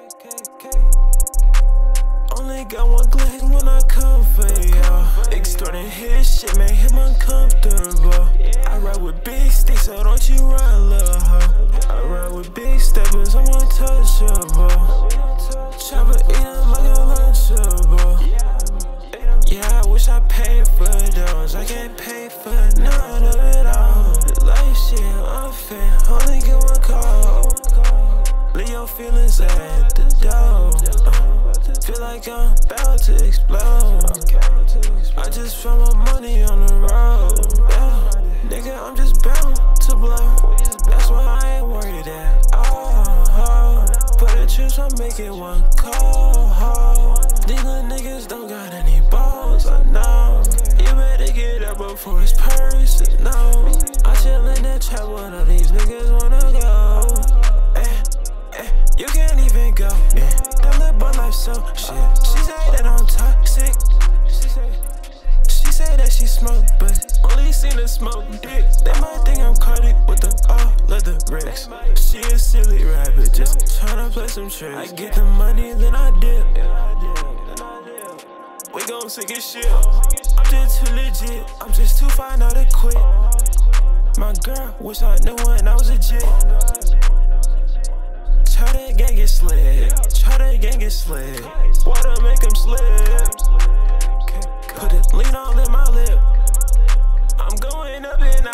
Only got one glance when I come for y'all. Extorting his shit, make him uncomfortable. I ride with big sticks, so don't you run, little hoe. I ride with big steppers, I'm untouchable. Chopper eating like a lunchable. Yeah, I wish I paid for those. I can't pay for none of it all. Life shit unfair, only get one call. Leave your feelings at the door. Feel like I'm about to explode. I just found my money on the road. Yeah. Nigga, I'm just bound to blow. That's why I ain't worried at all. For the trips, I'm making one call. These little niggas don't got any balls, I know. You better get up before it's personal. I chill in that trap when all these niggas wanna go. You can't even go. That little boy life so shit. She say that I'm toxic. She say that she smoke, but only seen her smoke dick. They might think I'm Cardi with the all of the bricks. She a silly rabbit, just tryna play some tricks. I get the money, then I dip. We gon' sink a ship. I'm just too legit, I'm just too fine now to quit. My girl, wish I knew when I was a jit. Try that gang get slid, try that gang get slid. Water make him slip. Put a lean all in my lip. I'm going up and